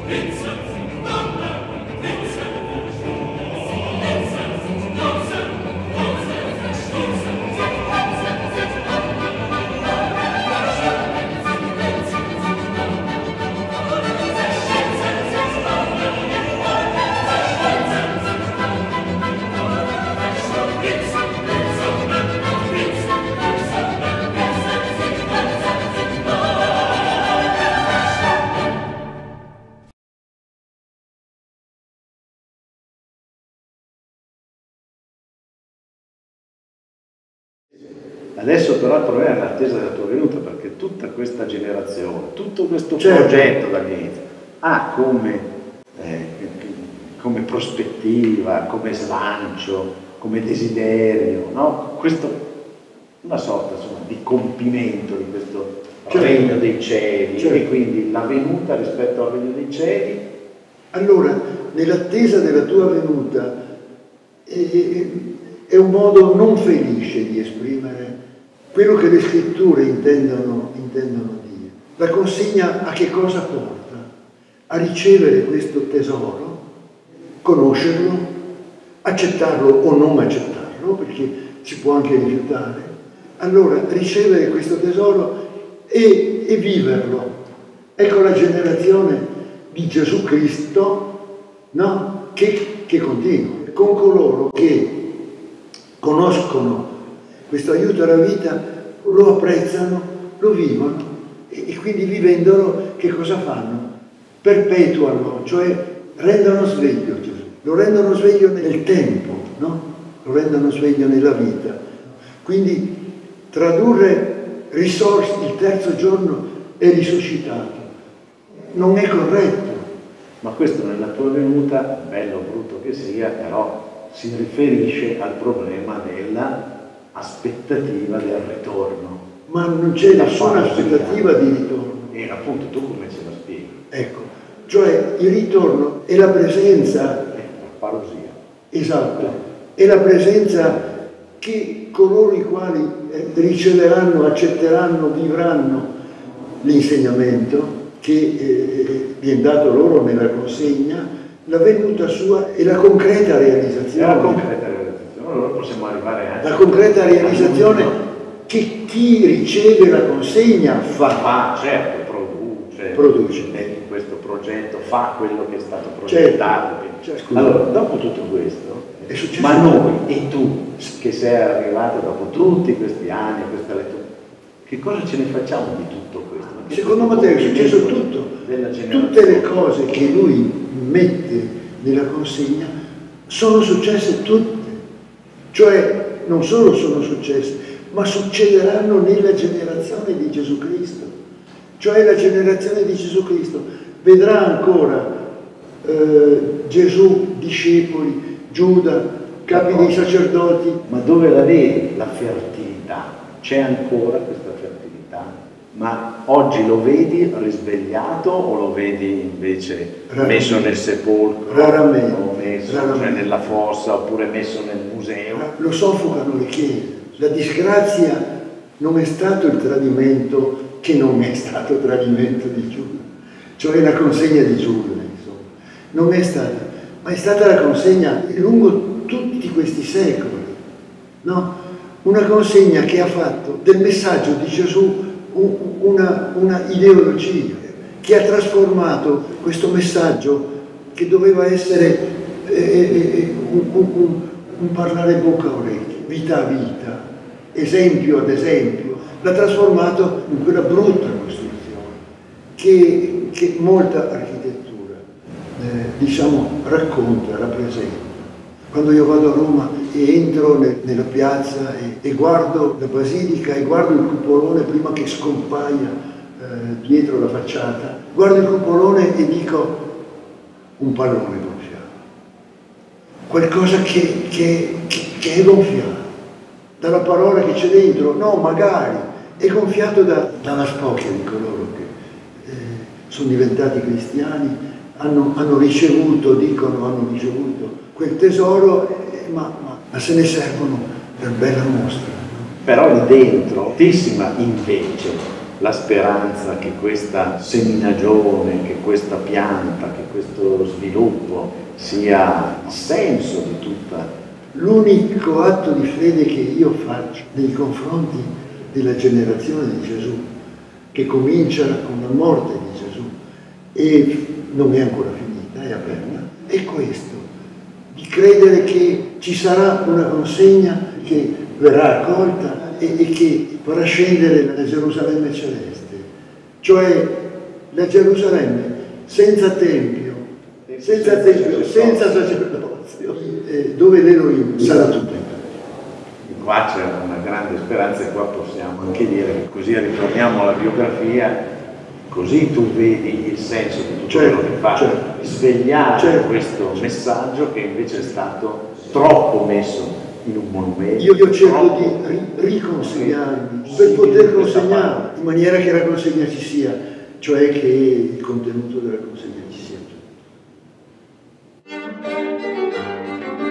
Adesso però il problema è l'attesa della tua venuta, perché tutta questa generazione, tutto questo progetto dall'inizio ha come prospettiva, come slancio, come desiderio, no? Questo, una sorta insomma, di compimento di questo regno dei cieli, e quindi la venuta rispetto al regno dei cieli. Allora, nell'attesa della tua venuta è un modo non felice di esprimere quello che le scritture intendono dire. La consegna a che cosa porta? A ricevere questo tesoro, conoscerlo, accettarlo o non accettarlo, perché si può anche rifiutare. Allora, ricevere questo tesoro e viverlo. Ecco la generazione di Gesù Cristo, no? che continua. Con coloro che conoscono questo aiuto alla vita, lo apprezzano, lo vivono e quindi vivendolo che cosa fanno? Perpetuano, cioè rendono sveglio Gesù, lo rendono sveglio nel tempo, no? Lo rendono sveglio nella vita. Quindi tradurre risorse, il terzo giorno è risuscitato, non è corretto. Ma questo nella tua venuta, bello o brutto che sia, però si riferisce al problema della aspettativa del ritorno. Ma non c'è nessuna aspettativa di ritorno. E appunto tu come ce la spieghi? Ecco, cioè il ritorno è la presenza, la parousia. Esatto, è la presenza che coloro i quali riceveranno, accetteranno, vivranno l'insegnamento che viene dato loro nella consegna, la venuta sua è la concreta realizzazione. La concreta realizzazione, allora possiamo arrivare anche... La concreta realizzazione che chi riceve la consegna fa. Certo, produce in questo progetto, fa quello che è stato progettato. Certo. Allora, dopo tutto questo, ma noi e tu, che sei arrivato dopo tutti questi anni, questa lettura, che cosa ce ne facciamo di tutto questo? Secondo Matteo è successo tutto, tutte le cose che lui mette nella consegna sono successe tutte, cioè non solo sono successe, ma succederanno nella generazione di Gesù Cristo, cioè la generazione di Gesù Cristo vedrà ancora Gesù, discepoli, Giuda, capi dei sacerdoti. Ma dove la vedi la fertilità? C'è ancora questa fertilità? Ma oggi lo vedi risvegliato o lo vedi invece messo nel sepolcro? Raramente. O messo nella fossa oppure messo nel museo? Lo soffocano le chiese. La disgrazia non è stato il tradimento che non è stato tradimento di Giuda, cioè la consegna di Giuda, insomma. Non è stata, ma è stata la consegna lungo tutti questi secoli, no? Una consegna che ha fatto del messaggio di Gesù una ideologia, che ha trasformato questo messaggio che doveva essere un parlare bocca a orecchio, vita a vita, esempio ad esempio, l'ha trasformato in quella brutta costruzione che molta architettura diciamo racconta, rappresenta. Quando io vado a Roma e entro nella piazza e guardo la basilica e guardo il cupolone prima che scompaia dietro la facciata, guardo il cupolone e dico un pallone gonfiato, qualcosa che è gonfiato dalla parola che c'è dentro, no magari, è gonfiato dalla spocchia di coloro che sono diventati cristiani, hanno ricevuto, dicono hanno ricevuto quel tesoro, ma se ne servono per bella mostra. Però lì dentro, tantissima invece, la speranza che questa seminagione, che questa pianta, che questo sviluppo sia il senso di tutta. L'unico atto di fede che io faccio nei confronti della generazione di Gesù, che comincia con la morte di Gesù e non è ancora finita, è aperta, è questo, di credere che ci sarà una consegna che verrà accolta e che farà scendere la Gerusalemme celeste, cioè la Gerusalemme senza tempio, senza sacerdozio, dove l'Elohim sarà tutto. Qua c'è una grande speranza e qua possiamo anche dire che così ritorniamo alla biografia, così tu vedi il senso di tutto quello che fa, svegliare questo messaggio che invece è stato troppo messo in un monumento. Io cerco di riconsegnarmi per poter consegnare in maniera che la consegna ci sia, cioè che il contenuto della consegna ci sia tutto.